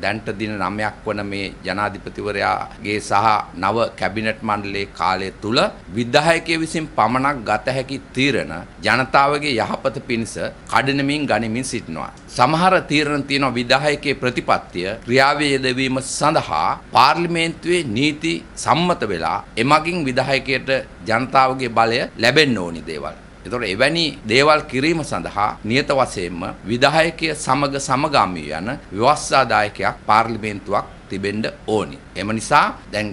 දැන්ට දින 9ක් වන මේ ජනාධිපතිවරයාගේ සහ නව කැබිනට් මණ්ඩලයේ කාලය තුල විධායකයෝ විසින් පමණක් ගත හැකි තීරණ ජනතාවගේ යහපත පිණිස කඩිනමින් ගනිමින් සිටිනවා. සමහර තීරණ තියෙන විධායකයේ ප්‍රතිපත්තිය ක්‍රියාවේ යෙදවීම සඳහා පාර්ලිමේන්තුවේ නීති සම්මත වෙලා එමගින් විධායකයට ජනතාවගේ බලය ලැබෙන්න ඕනි දේවල්. ඒතකොට එවැනි දේවල් කිරීම සඳහා නියත වශයෙන්ම විධායකය සමග සමගාමී යන ව්‍යවස්ථාදායකයක් පාර්ලිමේන්තුවක් තිබෙන්න ඕනි. එම නිසා දැන්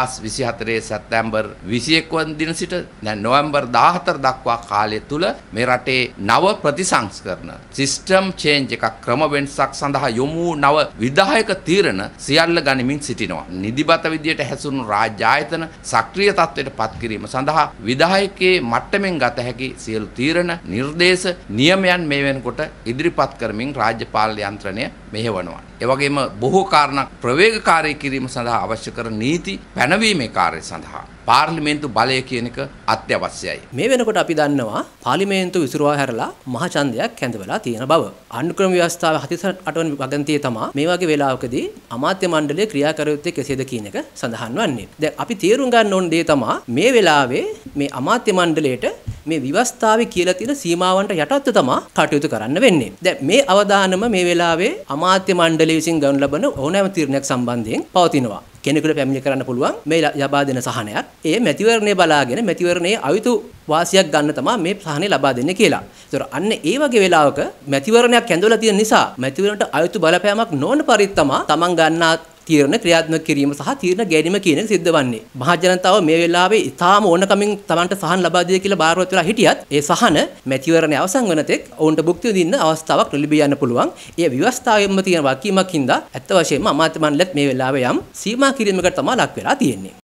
2024 සැප්තැම්බර් 21 වන දින සිට දැන් නොවැම්බර් 14 දක්වා කාලය තුල මේ රටේ නව ප්‍රතිසංස්කරණ සිස්ටම් චේන්ජ් එකක් ක්‍රම වෙනසක් සඳහා යොමු නව විධායක තීරණ සියල්ල ගනිමින් සිටිනවා. නිදිබත විදියට හැසුණු රාජ්‍ය ආයතන සක්‍රීය තත්ත්වයට පත් කිරීම සඳහා විධායකයේ මට්ටමින් ගත හැකි සියලු තීරණ නිර්දේශ නියමයන් මේ වෙනකොට ඉදිරිපත් කරමින් රාජ්‍ය පාලන යන්ත්‍රණය මෙහෙවනවා. ඒ වගේම බොහෝ කාරණා ප්‍රවේගකාරී කිරීම සඳහා අවශ්‍ය කරන නීති පැනවීමේ කාර්ය සඳහා පාර්ලිමේන්තු බලය කියන එක අත්‍යවශ්‍යයි. මේ වෙනකොට අපි දන්නවා පාර්ලිමේන්තු විසිරුවා හැරලා මහ ඡන්දයක් කැඳවලා තියෙන බව. ආණ්ඩුක්‍රම ව්‍යවස්ථාවේ 48 වන වගන්තියේ තමයි මේ වගේ වෙලාවකදී අමාත්‍ය මණ්ඩලය ක්‍රියා කර යුත්තේ කෙසේද කියන එක සඳහන් වන්නේ. දැන් අපි තේරුම් ගන්න ඕන දේ තමයි මේ වෙලාවේ මේ අමාත්‍ය මණ්ඩලයට මේ ව්‍යවස්ථාවේ කියලා තියෙන සීමාවන්ට යටත්ව තමයි කටයුතු කරන්න වෙන්නේ. දැන් මේ අවදානම මේ වෙලාවේ අමාත්‍ය මණ්ඩලය විසින් ගනු ලබන ඕනෑම තීරණයක් සම්බන්ධයෙන් පවතිනවා. කෙනෙකුට පැමිණි කරන්න පුළුවන් මේ ලබා දෙන සහනයක්. ඒ මැතිවරණය බලාගෙන මැතිවරණයේ අයුතු වාසියක් ගන්න තමයි මේ සහනය ලබා දෙන්නේ කියලා. ඒතර අන්න ඒ වගේ වෙලාවක මැතිවරණයක් ඇඳවලා තියෙන නිසා මැතිවරණට අයුතු බලපෑමක් නොවන පරිදි තමයි තමන් ගන්නා තීරණ ක්‍රියාත්මක කිරීම සහ තීරණ ගැනීම කියන එක සිද්ධ වන්නේ. මහ ජනතාව මේ වෙලාවේ ඉතාම ඕනකමින් තමන්ට සහන ලබා දෙයි කියලා බාරවත් වෙලා හිටියත් ඒ සහන මැතිවරණය අවසන් වන තෙක් ඔවුන්ට භුක්ති විඳින්න අවස්ථාවක් නොලැබී යන්න පුළුවන්. ඒ ව්‍යවස්ථාවෙම තියෙන වගකීමක් හින්දා ඇත්ත වශයෙන්ම අමාත්‍ය මණ්ඩලයත් මේ වෙලාවේ යම් සීමා කිරීමකට තමයි ලක් වෙලා තියෙන්නේ.